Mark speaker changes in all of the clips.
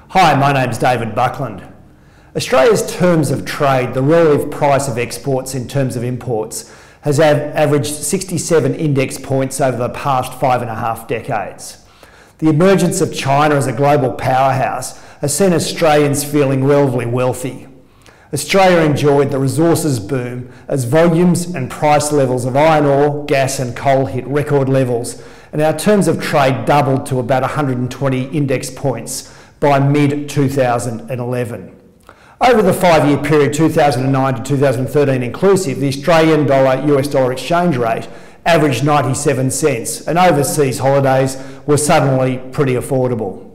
Speaker 1: Hi, my name's David Buckland. Australia's terms of trade, the relative price of exports in terms of imports, has averaged 67 index points over the past 5.5 decades. The emergence of China as a global powerhouse has seen Australians feeling relatively wealthy. Australia enjoyed the resources boom as volumes and price levels of iron ore, gas and coal hit record levels, and our terms of trade doubled to about 120 index points by mid-2011. Over the 5-year period 2009 to 2013 inclusive, the Australian dollar-US dollar exchange rate averaged 97 cents, and overseas holidays were suddenly pretty affordable.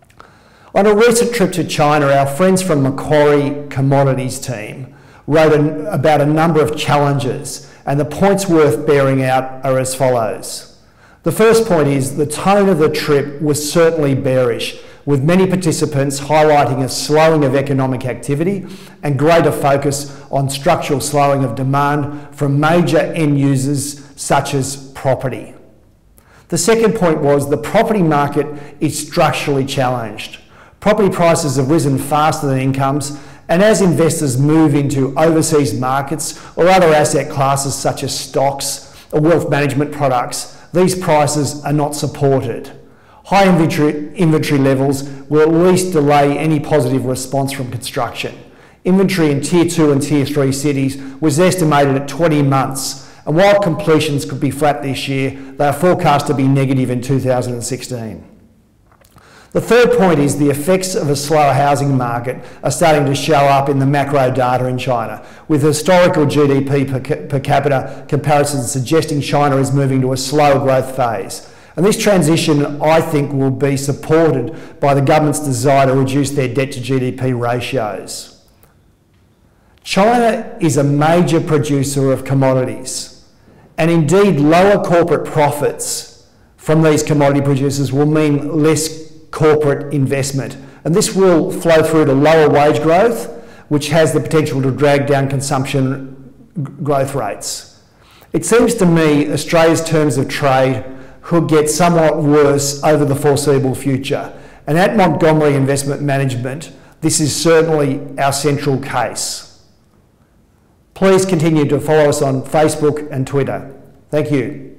Speaker 1: On a recent trip to China, our friends from Macquarie Commodities team wrote about a number of challenges, and the points worth bearing out are as follows. The first point is the tone of the trip was certainly bearish, with many participants highlighting a slowing of economic activity and greater focus on structural slowing of demand from major end users such as property. The second point was the property market is structurally challenged. Property prices have risen faster than incomes, and as investors move into overseas markets or other asset classes such as stocks or wealth management products, these prices are not supported. High inventory levels will at least delay any positive response from construction. Inventory in Tier 2 and Tier 3 cities was estimated at 20 months, and while completions could be flat this year, they are forecast to be negative in 2016. The third point is the effects of a slower housing market are starting to show up in the macro data in China, with historical GDP per capita comparisons suggesting China is moving to a slower growth phase. And this transition, I think, will be supported by the government's desire to reduce their debt to GDP ratios. China is a major producer of commodities, and indeed lower corporate profits from these commodity producers will mean less corporate investment. And this will flow through to lower wage growth, which has the potential to drag down consumption growth rates. It seems to me Australia's terms of trade could get somewhat worse over the foreseeable future. And at Montgomery Investment Management, this is certainly our central case. Please continue to follow us on Facebook and Twitter. Thank you.